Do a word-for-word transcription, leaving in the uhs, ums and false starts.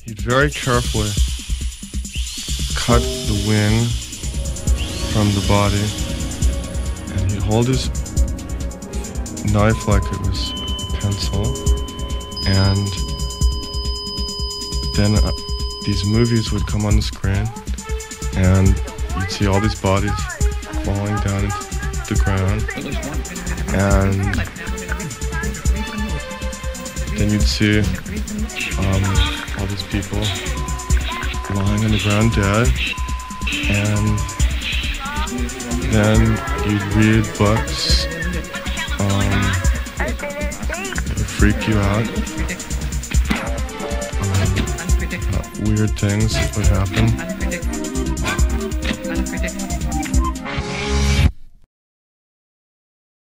he'd very carefully cut the wing from the body, and he'd hold his knife like it was a pencil, and then uh, these movies would come on the screen, and you'd see all these bodies falling down into the ground, and then you'd see um, all these people lying on the ground dead, and then you'd read books um, that would freak you out. Um, uh, weird things would happen.